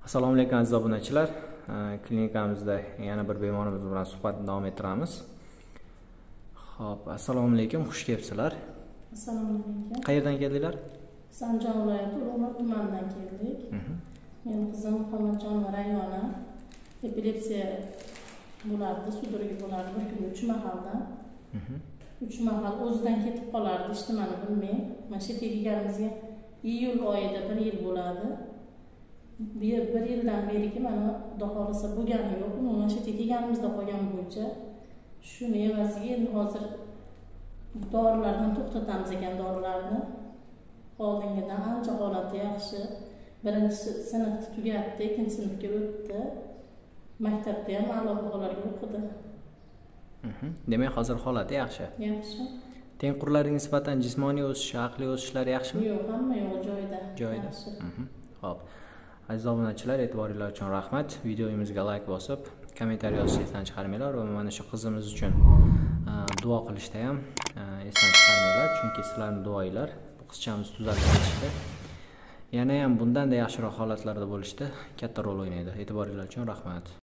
Assalomu alaykum aziz obunachilar. Klinikamizda yana bir bemorimiz bilan suhbatni davom ettiramiz. Xo'p, assalomu alaykum, xush kelibsizlar. Assalomu alaykum. Qayerdan keldinglar? Sandiqli viloyati Urug'ma tumanidan keldik. Mening qizim Muhammadjonova rayoni epilepsiya bo'lardi, sudurgi bo'lardi bir kunda 3 mahaldan. 3 mahal o'zidan ketib qolardi, ishtimani bilmay. Mana shu kelganimizga iyul oyida 1 yil bo'ladi. Bir yildan beriki mana xudo xolasa bo'lgani yo'q. Mana shu kelganimizda qolgan bo'yicha shuni evaziga endi hozir dorilardan to'xtatamiz ekan dorilarni. Oldingidan ancha holati yaxshi. Birinchi sinfni tugatdi, ikkinchi sinfga o'tdi. Maktabda ham a'lo baholarga o'qidi. Demak, hozir holati yaxshi. Yaxshi. Tengqurlarga nisbatan jismoniy o'sish, aqliy o'sishlari yaxshimi? Yo'q, hamma yo'q joyida. Joyida. Xo'p. Aziz obunachilar, e'tiboringlar uchun rahmat. Videomizga like bosib, kommentariy yozishni esdan chiqarmanglar va mana shu qizimiz uchun duo qilishda ham esdan chiqarmanglar, chunki sizlarning duoinglar bu qizchamiz tuzalib ketishda, yana ham bundanda yaxshiroq holatlarda bo'lishda katta rol o'ynaydi. E'tiboringlar uchun rahmat.